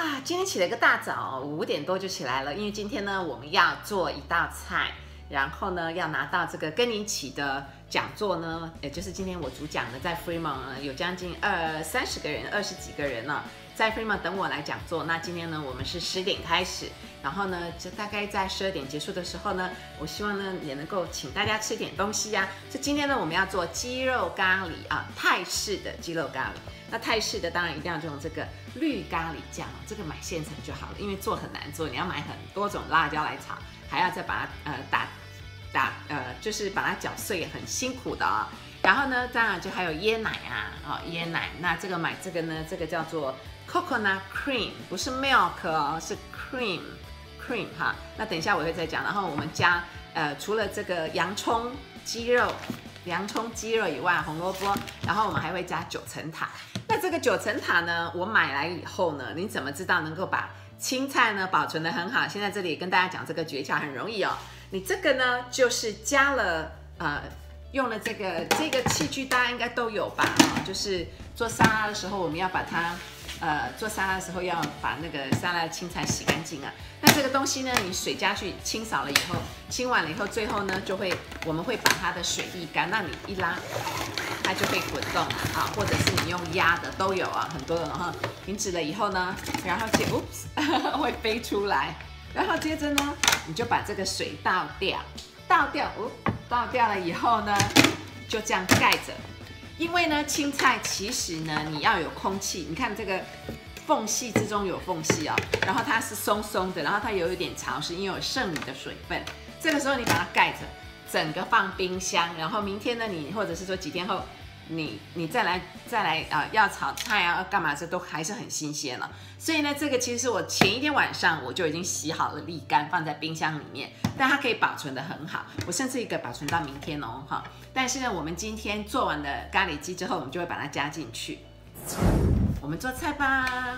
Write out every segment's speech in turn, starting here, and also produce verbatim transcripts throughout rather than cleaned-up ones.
啊，今天起了个大早，五点多就起来了，因为今天呢我们要做一道菜，然后呢要拿到这个跟你起的讲座呢，也就是今天我主讲的，在 Fremont 有将近二三十个人，二十几个人呢，在 Fremont 等我来讲座。那今天呢我们是十点开始，然后呢就大概在十二点结束的时候呢，我希望呢也能够请大家吃点东西呀、啊。所以今天呢我们要做鸡肉咖喱啊，泰式的鸡肉咖喱。那泰式的当然一定要用这个绿咖喱酱，这个买现成就好了，因为做很难做，你要买很多种辣椒来炒，还要再把它呃打打呃就是把它搅碎，很辛苦的啊、哦。然后呢，当然就还有椰奶啊，哦椰奶，那这个买这个呢，这个叫做 coconut cream， 不是 milk 哦，是 cream cream 哈。那等一下我会再讲。然后我们加呃除了这个洋葱、鸡肉。洋葱、鸡肉以外，红萝卜，然后我们还会加九层塔。那这个九层塔呢，我买来以后呢，你怎么知道能够把青菜呢保存得很好？现在这里跟大家讲这个诀窍很容易哦。你这个呢，就是加了呃，用了这个这个器具，大家应该都有吧？哦，就是做沙拉的时候，我们要把它呃做沙拉的时候要把那个沙拉的青菜洗干净啊。那这个东西呢，你水加去清扫了以后，清完了以后，最后呢就会，我们会把它的水沥干，那你一拉，它就会滚动啊，或者是你用压的都有啊，很多的。然后停止了以后呢，然后接，oops， 会飞出来，然后接着呢，你就把这个水倒掉，倒掉，哦，倒掉了以后呢，就这样盖着，因为呢，青菜其实呢，你要有空气，你看这个。缝隙之中有缝隙哦，然后它是松松的，然后它有一点潮湿，因为有剩余的水分。这个时候你把它盖着，整个放冰箱，然后明天呢你或者是说几天后，你你再来再来啊、呃、要炒菜啊要干嘛，这都还是很新鲜了。所以呢，这个其实是我前一天晚上我就已经洗好了沥干，放在冰箱里面，但它可以保存得很好，我甚至一个保存到明天哦哈。但是呢，我们今天做完的咖喱鸡之后，我们就会把它加进去。我们做菜吧。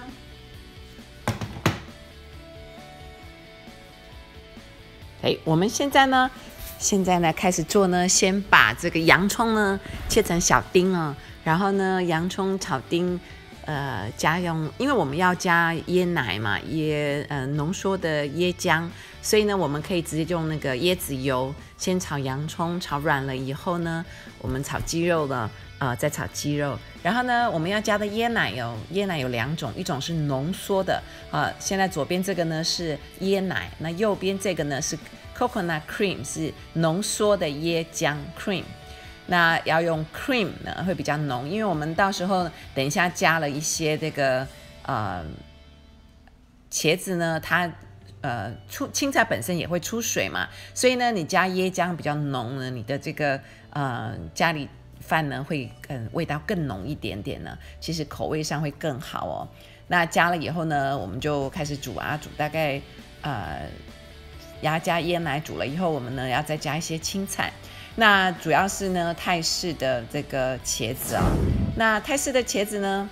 哎，我们现在呢，现在呢开始做呢，先把这个洋葱呢切成小丁哦，然后呢，洋葱炒丁，呃，加用，因为我们要加椰奶嘛，椰呃浓缩的椰浆，所以呢，我们可以直接用那个椰子油先炒洋葱，炒软了以后呢，我们炒鸡肉了。呃，再炒鸡肉，然后呢，我们要加的椰奶有椰奶有两种，一种是浓缩的，呃，现在左边这个呢是椰奶，那右边这个呢是 coconut cream， 是浓缩的椰浆 cream。那要用 cream 呢会比较浓，因为我们到时候等一下加了一些这个呃茄子呢，它呃出青菜本身也会出水嘛，所以呢，你加椰浆比较浓呢，你的这个呃家里。饭呢会嗯味道更浓一点点呢，其实口味上会更好哦。那加了以后呢，我们就开始煮啊，煮大概呃，要加椰奶煮了以后，我们呢要再加一些青菜。那主要是呢泰式的这个茄子啊、哦，那泰式的茄子呢，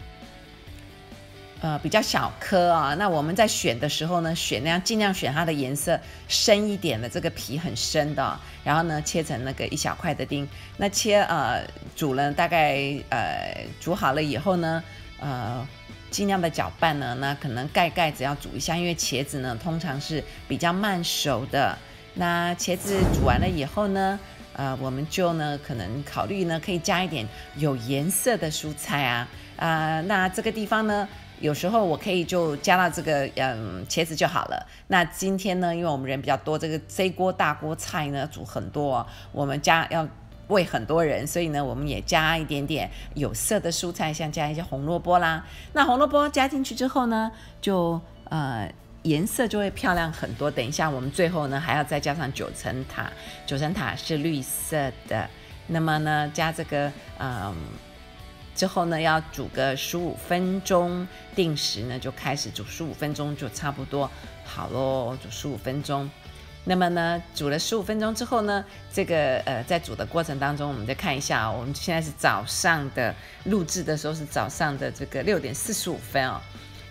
呃比较小颗啊、哦。那我们在选的时候呢，选那样尽量选它的颜色深一点的，这个皮很深的、哦。然后呢，切成那个一小块的丁，那切呃煮了大概呃煮好了以后呢，呃尽量的搅拌呢，那可能盖盖子要煮一下，因为茄子呢通常是比较慢熟的。那茄子煮完了以后呢，呃我们就呢可能考虑呢可以加一点有颜色的蔬菜啊啊、呃，那这个地方呢。有时候我可以就加到这个嗯茄子就好了。那今天呢，因为我们人比较多，这个这锅大锅菜呢煮很多、哦，我们加要喂很多人，所以呢我们也加一点点有色的蔬菜，像加一些红萝卜啦。那红萝卜加进去之后呢，就呃颜色就会漂亮很多。等一下我们最后呢还要再加上九层塔，九层塔是绿色的。那么呢加这个嗯。之后呢，要煮个十五分钟，定时呢就开始煮十五分钟，就差不多好咯，煮十五分钟。那么呢，煮了十五分钟之后呢，这个呃，在煮的过程当中，我们再看一下、哦，我们现在是早上的录制的时候是早上的这个六点四十五分哦。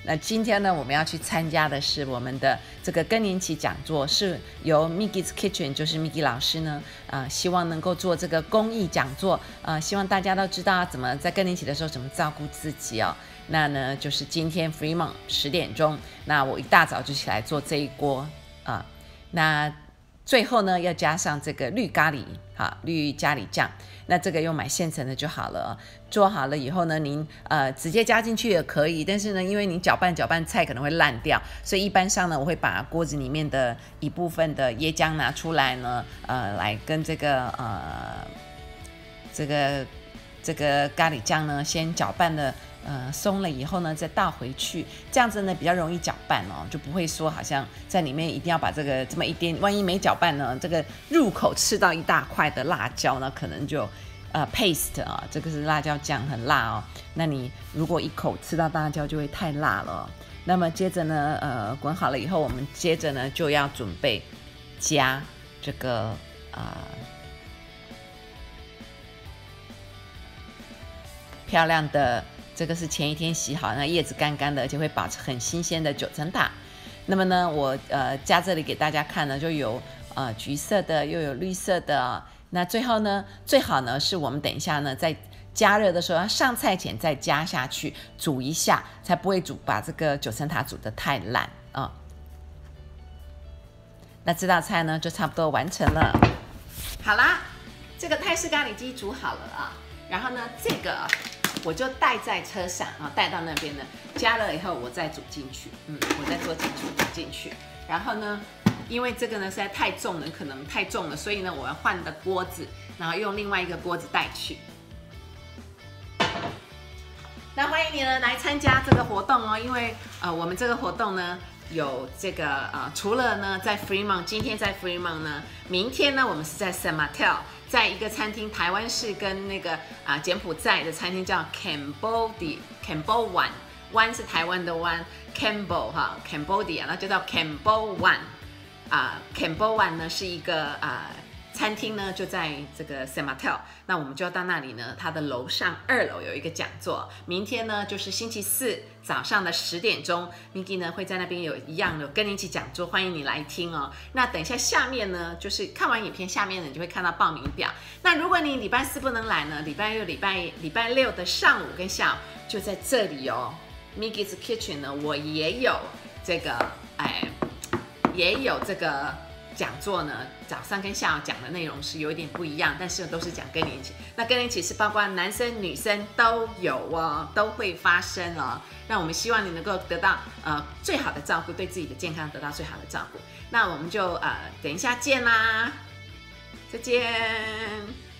那今天呢，我们要去参加的是我们的这个更年期讲座，是由 Migi's Kitchen， 就是 Migi 老师呢，呃，希望能够做这个公益讲座，呃，希望大家都知道怎么在更年期的时候怎么照顾自己哦。那呢，就是今天 Fremont 十点钟，那我一大早就起来做这一锅啊、呃，那最后呢要加上这个绿咖喱，好，绿咖喱酱。那这个用买现成的就好了，做好了以后呢，您呃直接加进去也可以，但是呢，因为您搅拌搅拌菜可能会烂掉，所以一般上呢，我会把锅子里面的一部分的椰浆拿出来呢，呃，来跟这个呃这个这个咖喱酱呢，先搅拌的呃松了以后呢，再倒回去，这样子呢比较容易搅拌哦，就不会说好像在里面一定要把这个这么一点，万一没搅拌呢，这个入口吃到一大块的辣椒呢，可能就呃 paste 啊，这个是辣椒酱，很辣哦。那你如果一口吃到辣椒就会太辣了哦。那么接着呢，呃，滚好了以后，我们接着呢就要准备加这个呃漂亮的。这个是前一天洗好，那叶子干干的，而且会保持很新鲜的九层塔。那么呢，我呃加这里给大家看呢，就有呃橘色的，又有绿色的、哦。那最后呢，最好呢是我们等一下呢在加热的时候，要上菜前再加下去煮一下，才不会煮把这个九层塔煮得太烂啊、哦。那这道菜呢就差不多完成了。好啦，这个泰式咖喱鸡煮好了啊，然后呢这个。我就带在车上啊，带到那边呢，加了以后我再煮进去，嗯，我再做进去煮进去。然后呢，因为这个呢实在太重了，可能太重了，所以呢我要换的锅子，然后用另外一个锅子带去。那欢迎你呢来参加这个活动哦，因为呃我们这个活动呢有这个呃除了呢在 Fremont， 今天在 Fremont 呢，明天呢我们是在 San Mateo。在一个餐厅，台湾式跟那个啊、呃、柬埔寨的餐厅叫 Cambodia Cambodia One， 湾是台湾的湾 Cambo 哈 Cambodia， 那就叫 Cambo One 啊、呃、Cambo One 呢是一个啊、呃、餐厅呢就在这个 San Mateo， 那我们就要到那里呢，它的楼上二楼有一个讲座，明天呢就是星期四早上的十点钟 ，Migi 呢会在那边有一样的跟你一起讲座，欢迎你来听哦。那等一下下面呢，就是看完影片下面呢，你就会看到报名表。那如果你礼拜四不能来呢，礼拜六、礼拜礼拜六的上午跟下午就在这里哦 ，Migi's Kitchen 呢，我也有这个哎，也有这个。讲座呢，早上跟下午讲的内容是有一点不一样，但是都是讲更年期。那更年期是包括男生女生都有哦，都会发生哦。那我们希望你能够得到呃最好的照顾，对自己的健康得到最好的照顾。那我们就呃等一下见啦，再见。